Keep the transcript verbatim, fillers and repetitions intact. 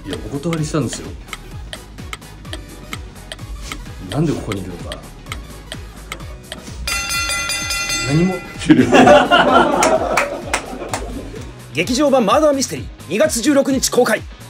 いやお断りしたんですよ。なんでここにいるのか何も。終了。 劇場版マーダーミステリーにがつじゅうろくにち公開。